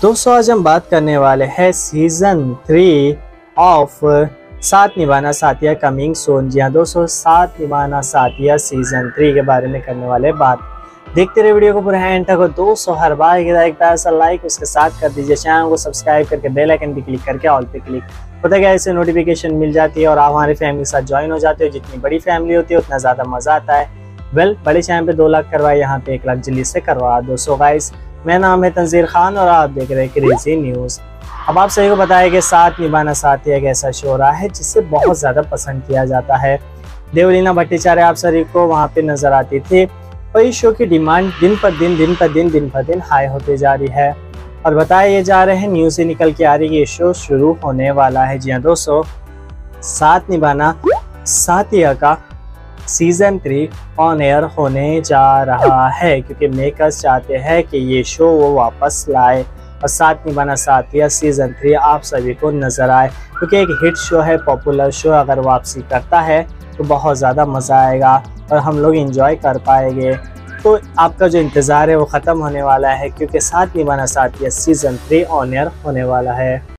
दोस्तों आज हम बात करने वाले हैं सीजन 3 ऑफ साथ निभाना साथिया कमिंग सोन। जी हाँ दोस्तों, साथ निभाना साथिया सीजन 3 के बारे में करने वाले बात। देखते रहे वीडियो को पूरा एंड तक। दोस्तों हर बार की तरह एक प्यारा सा लाइक उसके साथ कर दीजिए, चैनल को सब्सक्राइब करके बेल आइकन पे क्लिक करके ऑल पे क्लिक होता है, ऐसे नोटिफिकेशन मिल जाती है और आप हमारी फैमिली के साथ ज्वाइन हो जाते हो। जितनी बड़ी फैमिली होती है उतना ज़्यादा मज़ा आता है। बड़े चैनल पे 2 लाख करवाए, यहाँ पे 1 लाख जल्दी से करवा दो। सो गाइस, मेरा नाम है तंजीर खान और आप देख रहे हैं क्रेजी न्यूज़। अब आप सभी को बताया कि साथ निभाना साथिया एक ऐसा शो रहा है जिससे बहुत ज़्यादा पसंद किया जाता है। देवलीना भट्टाचार्य आप सभी को वहाँ पे नजर आती थी और इस शो की डिमांड दिन पर दिन हाई होते जा रही है। और बताए जा रहे हैं, न्यूज़ से निकल के आ रही है कि ये शो शुरू होने वाला है। जी हाँ दोस्तों, साथ निभाना साथिया का सीजन 3 ऑन एयर होने जा रहा है, क्योंकि मेकर्स चाहते हैं कि ये शो वो वापस लाए और साथ निभाना साथिया सीजन 3 आप सभी को नजर आए, क्योंकि एक हिट शो है, पॉपुलर शो। अगर वापसी करता है तो बहुत ज़्यादा मज़ा आएगा और हम लोग इंजॉय कर पाएंगे। तो आपका जो इंतज़ार है वो ख़त्म होने वाला है, क्योंकि साथ निभाना साथिया सीजन 3 ऑन एयर होने वाला है।